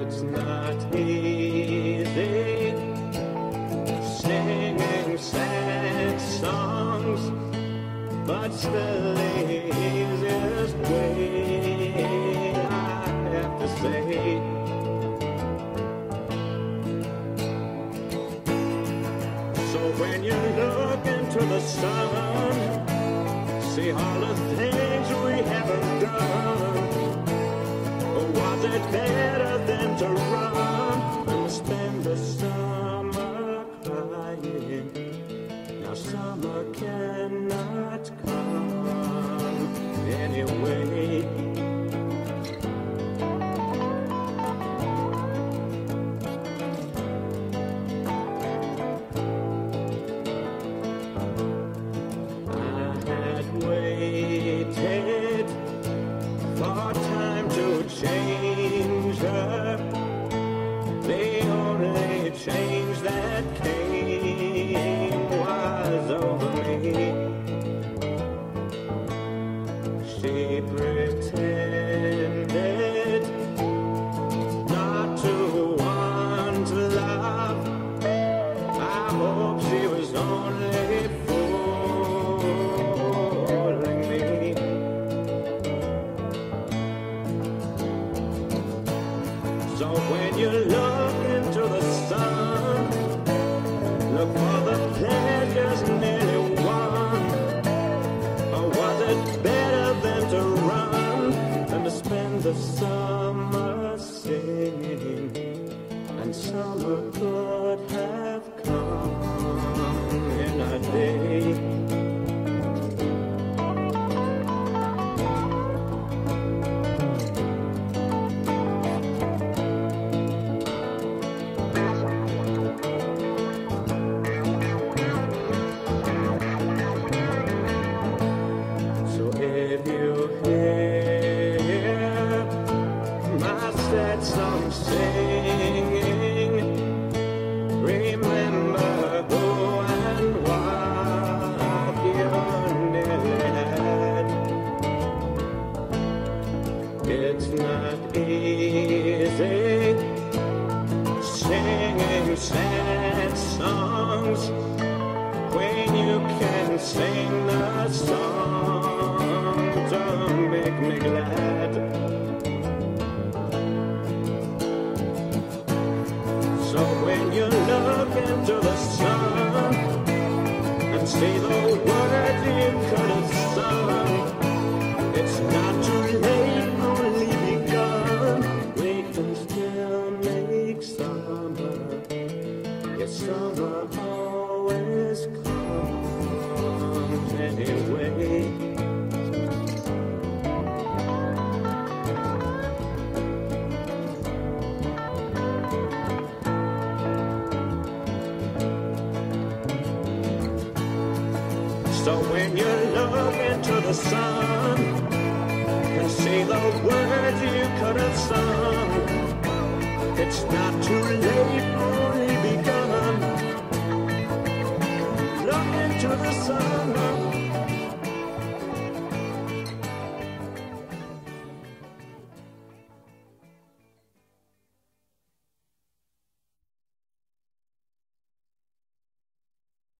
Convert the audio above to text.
It's not easy singing sad songs, but still the easiest way, I have to say. So when you look into the sun, see all the things we haven't done. Was it better than to run and spend the summer crying? Now summer cannot come anyway. I had waited for time to change her. The only change that came was over me. She pretended not to want love. I hope she was only fooling me. So when you look into the sun, look for the pleasures nearly won. Or was it better than to run than to spend the summer singing? And summer could have come in a day. If you hear my sad song singing, remember who and what you nearly had. It's not easy singing sad songs when you can sing the song to make me glad. So when you look into the sun and see the words you could have sung, it's not too late, only begun. We can still make summer. Yes, summer always comes anyway. So when you look into the sun and see the words you could have sung, it's not too late, only begun. Look into the sun.